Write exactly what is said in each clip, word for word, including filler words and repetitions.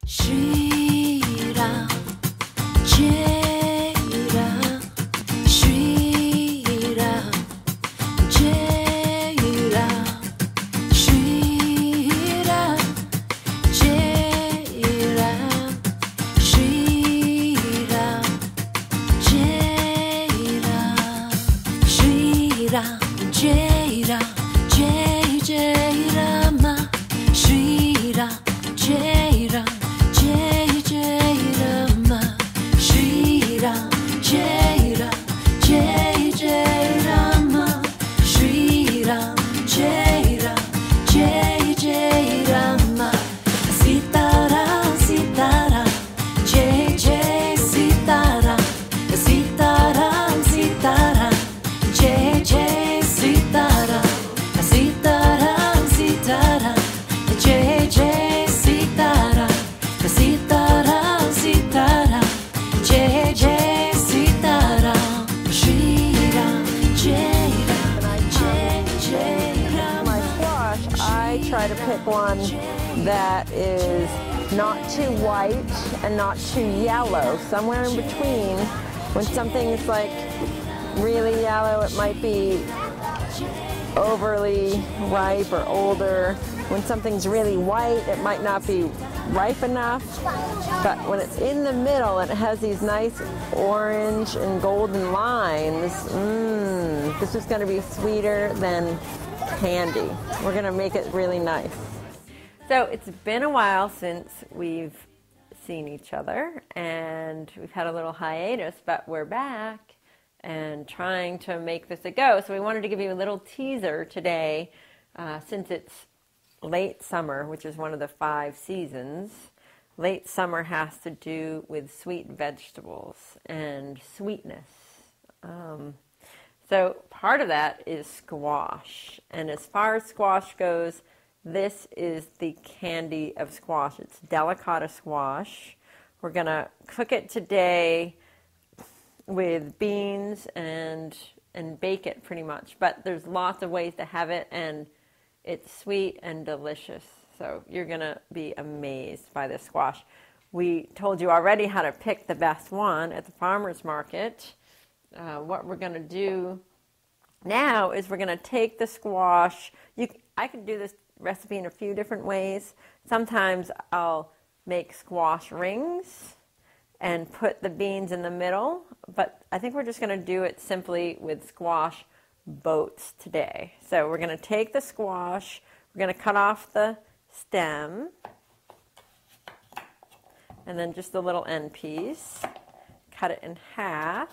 Shri Ram, Jai Ram, Shri Ram, Jai Ram, Shri Ram, Jai Ram, Shri Ram, Jai Ram, Shri Ram, Jai Ram, Jai Jai Rama, Shri Ram, Jai Ram, Jai Jai Rama, Shri Ram, Jai Ram, Jai Jai Rama, Shri Ram, Jai Ram, Jai Jai Rama, Sita Ram, Sita Ram, Jai Jai Sita Ram, Sita Ram, Sita Ram, Jai Jai Sita Ram, Sita Ram, Sita Ram, Jai Jai Sita Ram, Sita Ram, Sita Ram, Jai Jai Sita Ram, Shri Ram, Jai Ram, Jai Jai Ram. My squash, I try to pick one that is not too white and not too yellow, somewhere in between. When something is like really yellow, it might be overly ripe or older. When something's really white, it might not be ripe enough. But when it's in the middle and it has these nice orange and golden lines, mmm, this is going to be sweeter than candy. We're going to make it really nice. So it's been a while since we've seen each other, and we've had a little hiatus, but we're back and trying to make this a go. So we wanted to give you a little teaser today, uh, since it's late summer, which is one of the five seasons. Late summer has to do with sweet vegetables and sweetness. Um, so part of that is squash. And as far as squash goes, this is the candy of squash. It's Delicata squash. We're going to cook it today with beans and and bake it pretty much. But there's lots of ways to have it, and it's sweet and delicious. So you're going to be amazed by this squash. We told you already how to pick the best one at the farmer's market. Uh, what we're going to do now is we're going to take the squash. You, I can do this recipe in a few different ways. Sometimes I'll make squash rings and put the beans in the middle, but I think we're just going to do it simply with squash boats today. So we're going to take the squash, we're going to cut off the stem, and then just the little end piece, cut it in half,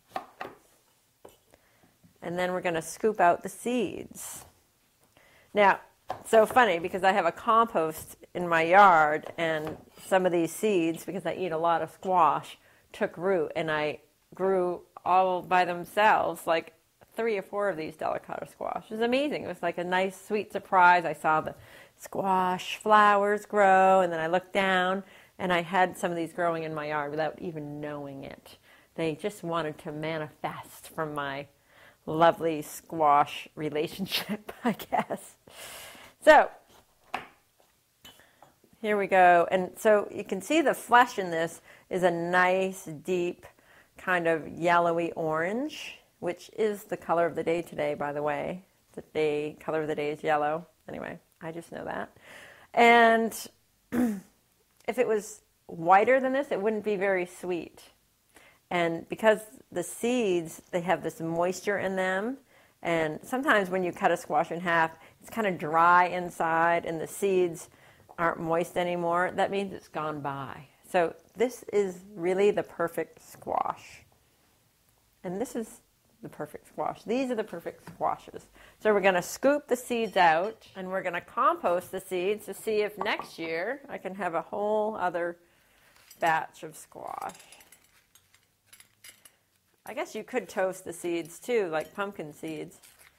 and then we're going to scoop out the seeds. Now, so funny because I have a compost in my yard, and some of these seeds, because I eat a lot of squash, took root, and I grew all by themselves, like three or four of these Delicata squash. It was amazing. It was like a nice, sweet surprise. I saw the squash flowers grow, and then I looked down, and I had some of these growing in my yard without even knowing it. They just wanted to manifest from my lovely squash relationship, I guess. So, here we go. And so you can see the flesh in this is a nice, deep, kind of yellowy orange, which is the color of the day today, by the way. The day, color of the day is yellow. Anyway, I just know that. And if it was whiter than this, it wouldn't be very sweet. And because the seeds, they have this moisture in them, and sometimes when you cut a squash in half, it's kind of dry inside and the seeds aren't moist anymore. That means it's gone by. So this is really the perfect squash. And this is the perfect squash. These are the perfect squashes. So we're going to scoop the seeds out, and we're going to compost the seeds to see if next year I can have a whole other batch of squash. I guess you could toast the seeds too, like pumpkin seeds.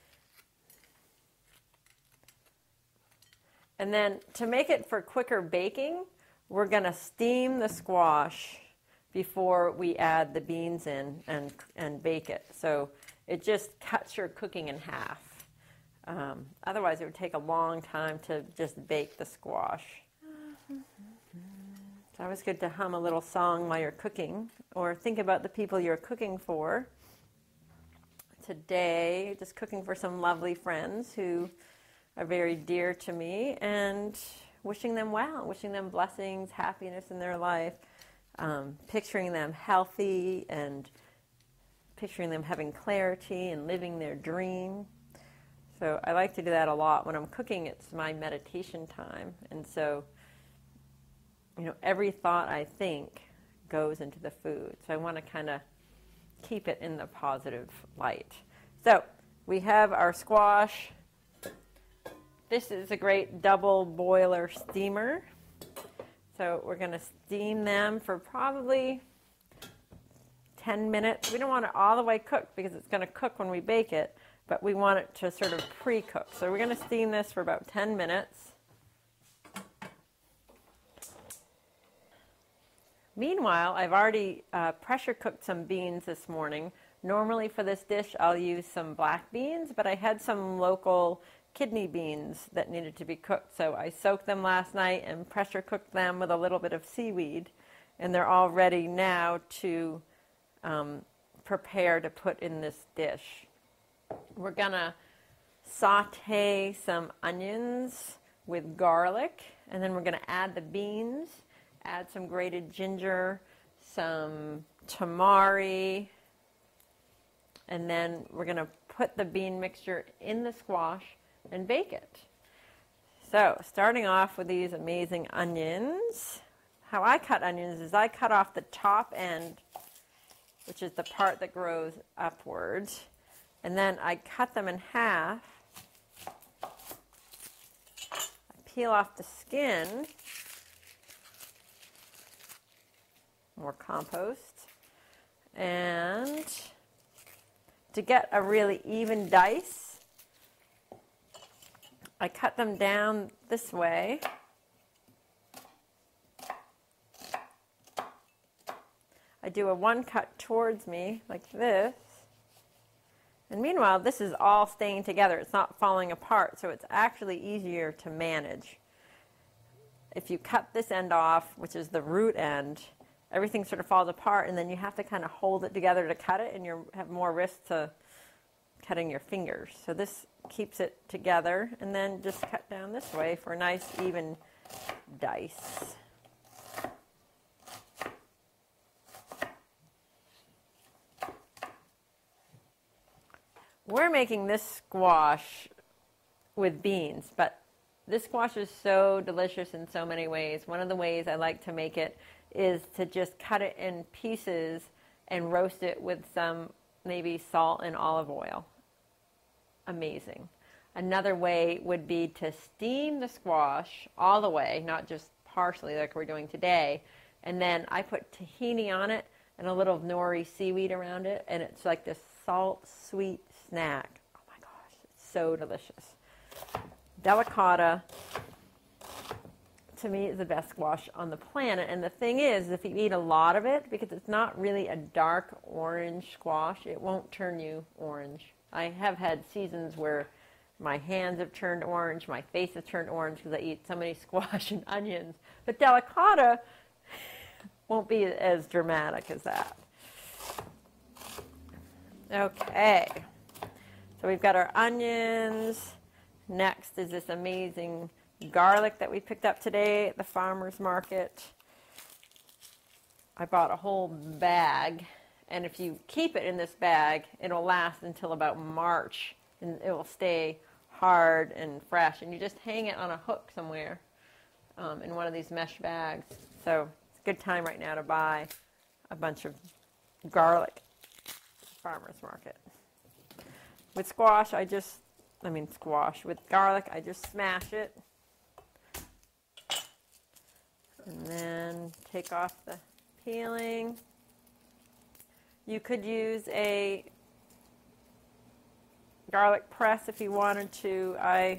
And then to make it for quicker baking, we're going to steam the squash before we add the beans in and, and bake it. So it just cuts your cooking in half. Um, otherwise, it would take a long time to just bake the squash. It's always good to hum a little song while you're cooking, or think about the people you're cooking for. Today, just cooking for some lovely friends who are very dear to me, and wishing them well, wishing them blessings, happiness in their life, um, picturing them healthy, and picturing them having clarity and living their dream. So I like to do that a lot. When I'm cooking, it's my meditation time. And so, you know, every thought I think goes into the food. So I want to kind of keep it in the positive light. So we have our squash. This is a great double boiler steamer. So we're going to steam them for probably ten minutes. We don't want it all the way cooked because it's going to cook when we bake it, but we want it to sort of pre-cook. So we're going to steam this for about ten minutes. Meanwhile, I've already uh, pressure cooked some beans this morning. Normally for this dish, I'll use some black beans, but I had some local kidney beans that needed to be cooked. So I soaked them last night and pressure cooked them with a little bit of seaweed. And they're all ready now to um, prepare to put in this dish. We're gonna saute some onions with garlic, and then we're gonna add the beans. Add some grated ginger, some tamari, and then we're going to put the bean mixture in the squash and bake it. So starting off with these amazing onions. How I cut onions is I cut off the top end, which is the part that grows upwards, and then I cut them in half. I peel off the skin. More compost, and to get a really even dice, I cut them down this way. I do a one cut towards me like this, and meanwhile this is all staying together. It's not falling apart, so it's actually easier to manage. If you cut this end off, which is the root end, everything sort of falls apart, and then you have to kind of hold it together to cut it, and you have more risk to cutting your fingers. So this keeps it together, and then just cut down this way for a nice even dice. We're making this squash with beans, but this squash is so delicious in so many ways. One of the ways I like to make it is to just cut it in pieces and roast it with some maybe salt and olive oil. Amazing. Another way would be to steam the squash all the way, not just partially like we're doing today, and then I put tahini on it and a little nori seaweed around it, and it's like this salt sweet snack. Oh my gosh, it's so delicious. Delicata, to me, is the best squash on the planet. And the thing is, if you eat a lot of it, because it's not really a dark orange squash, it won't turn you orange. I have had seasons where my hands have turned orange, my face has turned orange because I eat so many squash and onions. But delicata won't be as dramatic as that. Okay, so we've got our onions. Next is this amazing garlic that we picked up today at the farmer's market. I bought a whole bag, and if you keep it in this bag, it'll last until about March, and it will stay hard and fresh, and you just hang it on a hook somewhere um, in one of these mesh bags. So it's a good time right now to buy a bunch of garlic at the farmer's market. With squash, I just I mean squash. With garlic, I just smash it. And then take off the peeling. You could use a garlic press if you wanted to. I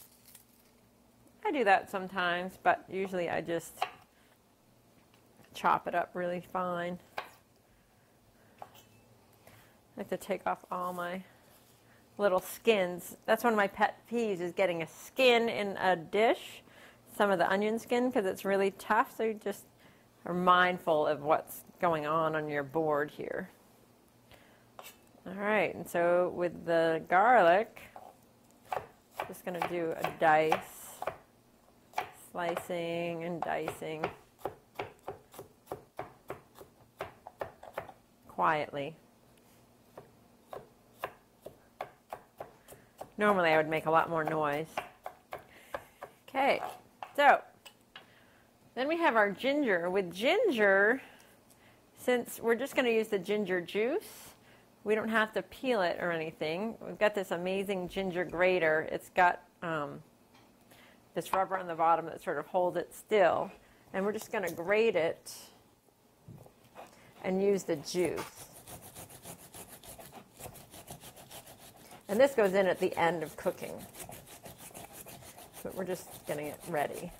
I do that sometimes, but usually I just chop it up really fine. I like to take off all my little skins. That's one of my pet peeves, is getting a skin in a dish, some of the onion skin, because it's really tough. So you just are mindful of what's going on on your board here. All right, and so with the garlic, just going to do a dice, slicing and dicing quietly. Normally I would make a lot more noise. Okay, so then we have our ginger. With ginger, since we're just going to use the ginger juice, we don't have to peel it or anything. We've got this amazing ginger grater. It's got um, this rubber on the bottom that sort of holds it still. And we're just going to grate it and use the juice. And this goes in at the end of cooking. But we're just getting it ready.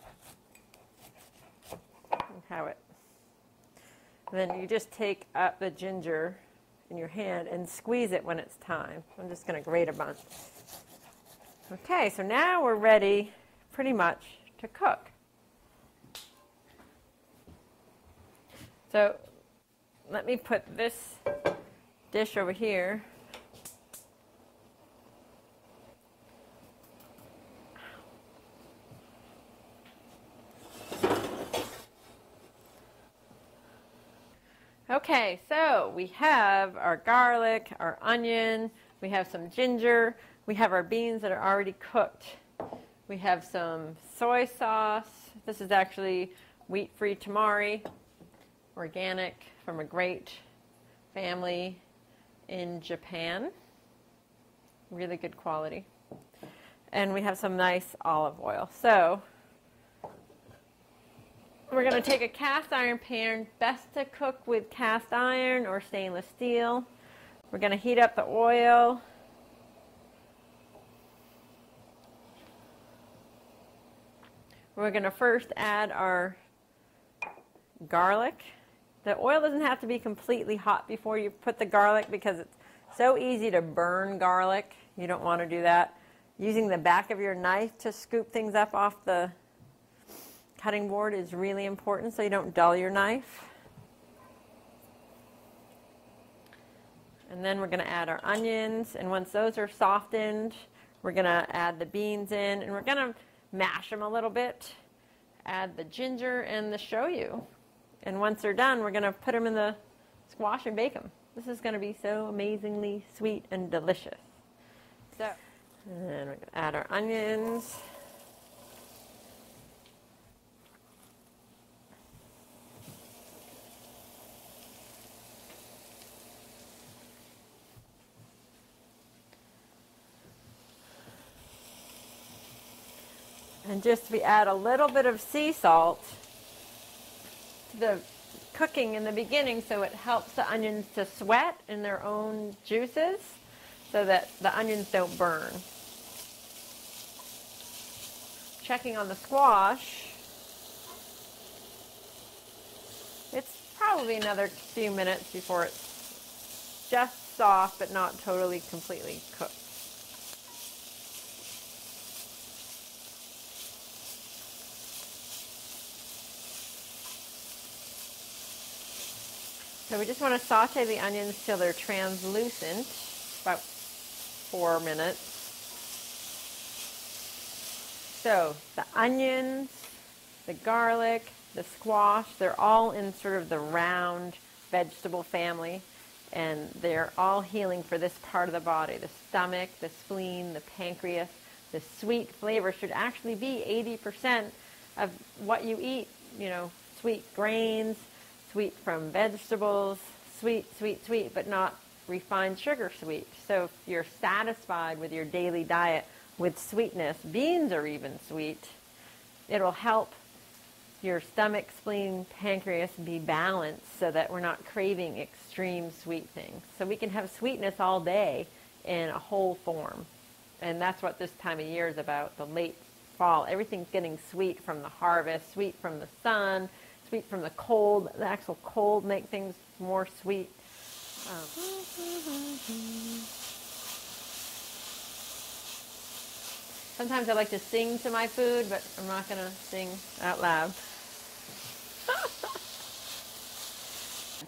How it. And then you just take up the ginger in your hand and squeeze it when it's time. I'm just going to grate a bunch. Okay, so now we're ready pretty much to cook. So let me put this dish over here. Okay, so we have our garlic, our onion, we have some ginger, we have our beans that are already cooked. We have some soy sauce. This is actually wheat-free tamari, organic, from a great family in Japan. Really good quality. And we have some nice olive oil. So we're going to take a cast iron pan, best to cook with cast iron or stainless steel. We're going to heat up the oil. We're going to first add our garlic. The oil doesn't have to be completely hot before you put the garlic because it's so easy to burn garlic. You don't want to do that. Using the back of your knife to scoop things up off the cutting board is really important so you don't dull your knife. And then we're going to add our onions, and once those are softened, we're going to add the beans in, and we're going to mash them a little bit, add the ginger and the shoyu. And once they're done, we're going to put them in the squash and bake them. This is going to be so amazingly sweet and delicious. So, and then we're going to add our onions. And just we add a little bit of sea salt to the cooking in the beginning so it helps the onions to sweat in their own juices so that the onions don't burn. Checking on the squash. It's probably another few minutes before it's just soft but not totally completely cooked. So we just want to saute the onions till they're translucent, about four minutes. So the onions, the garlic, the squash, they're all in sort of the round vegetable family, and they're all healing for this part of the body, the stomach, the spleen, the pancreas. The sweet flavor should actually be eighty percent of what you eat, you know, sweet grains, sweet from vegetables, sweet, sweet, sweet, but not refined sugar sweet. So if you're satisfied with your daily diet with sweetness, beans are even sweet, it'll help your stomach, spleen, pancreas be balanced so that we're not craving extreme sweet things. So we can have sweetness all day in a whole form. And that's what this time of year is about, the late fall. Everything's getting sweet from the harvest, sweet from the sun, sweet from the cold. The actual cold make things more sweet. Um, sometimes I like to sing to my food, but I'm not going to sing out loud.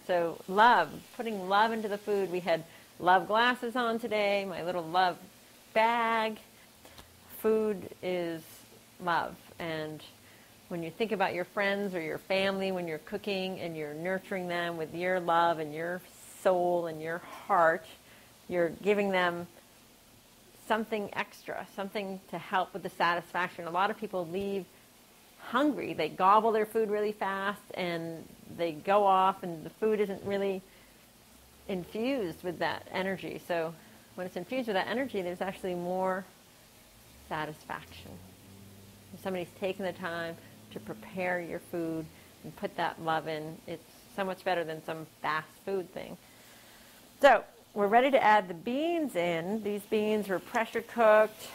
So love, putting love into the food. We had love glasses on today, my little love bag. Food is love. And when you think about your friends or your family, when you're cooking and you're nurturing them with your love and your soul and your heart, you're giving them something extra, something to help with the satisfaction. A lot of people leave hungry. They gobble their food really fast and they go off and the food isn't really infused with that energy. So when it's infused with that energy, there's actually more satisfaction. If somebody's taken the time to prepare your food and put that love in, it's so much better than some fast food thing. So we're ready to add the beans in. These beans were pressure cooked.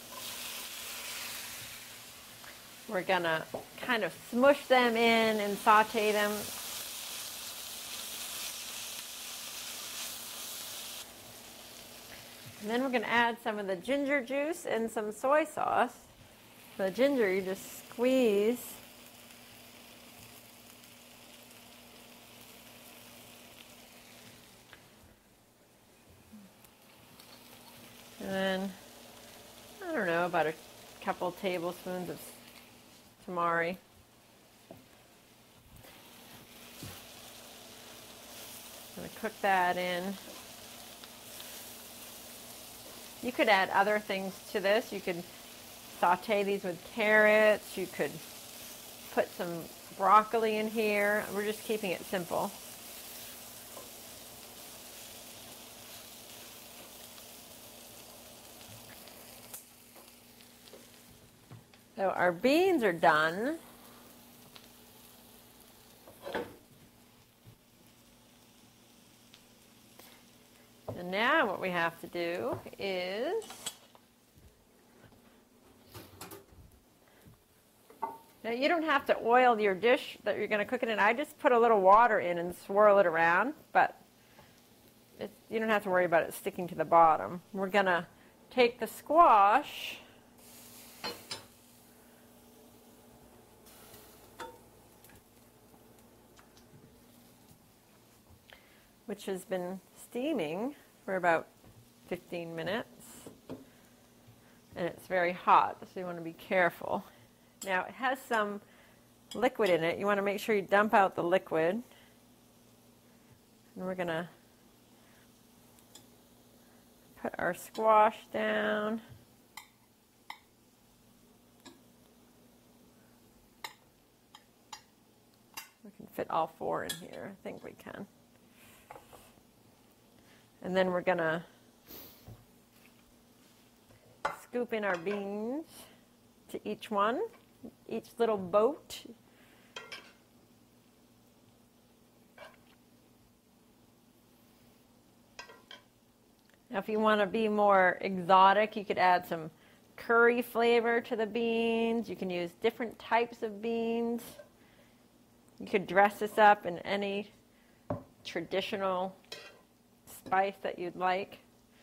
We're gonna kind of smush them in and saute them. And then we're gonna add some of the ginger juice and some soy sauce. For the ginger, you just squeeze. And then, I don't know, about a couple tablespoons of tamari. I'm going to cook that in. You could add other things to this. You could saute these with carrots. You could put some broccoli in here. We're just keeping it simple. So our beans are done. And now what we have to do is, now you don't have to oil your dish that you're going to cook it in. I just put a little water in and swirl it around, but it's, you don't have to worry about it sticking to the bottom. We're going to take the squash which has been steaming for about fifteen minutes, and it's very hot, so you want to be careful. Now it has some liquid in it. You want to make sure you dump out the liquid, and we're going to put our squash down. We can fit all four in here. I think we can. And then we're going to scoop in our beans to each one, each little boat. Now if you want to be more exotic, you could add some curry flavor to the beans. You can use different types of beans. You could dress this up in any traditional spice that you'd like.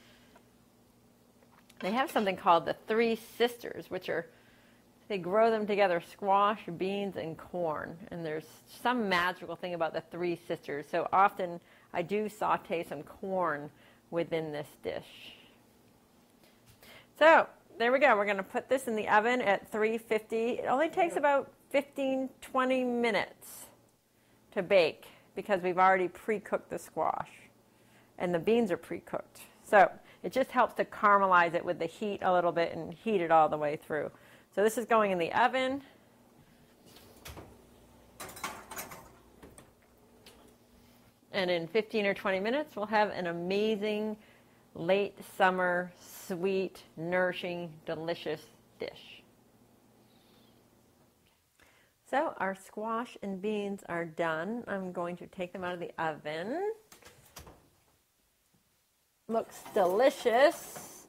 They have something called the Three Sisters, which are, they grow them together, squash, beans, and corn. And there's some magical thing about the Three Sisters. So often I do saute some corn within this dish. So there we go. We're going to put this in the oven at three fifty. It only takes about fifteen, twenty minutes to bake because we've already pre-cooked the squash. And the beans are pre-cooked. So it just helps to caramelize it with the heat a little bit and heat it all the way through. So this is going in the oven. And in fifteen or twenty minutes, we'll have an amazing late summer, sweet, nourishing, delicious dish. So our squash and beans are done. I'm going to take them out of the oven. Looks delicious.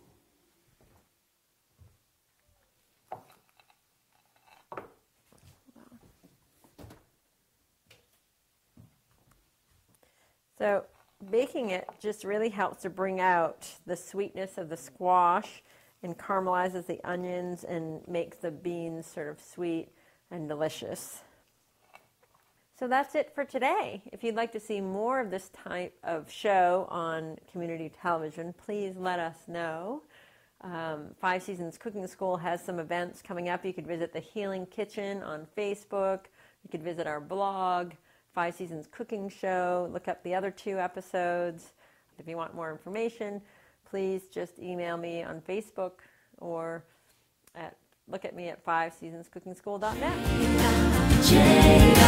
So baking it just really helps to bring out the sweetness of the squash and caramelizes the onions and makes the beans sort of sweet and delicious. So that's it for today. If you'd like to see more of this type of show on community television, please let us know. Um, Five Seasons Cooking School has some events coming up. You could visit the Healing Kitchen on Facebook. You could visit our blog, Five Seasons Cooking Show. Look up the other two episodes. If you want more information, please just email me on Facebook or at, look at me at five seasons cooking school dot net.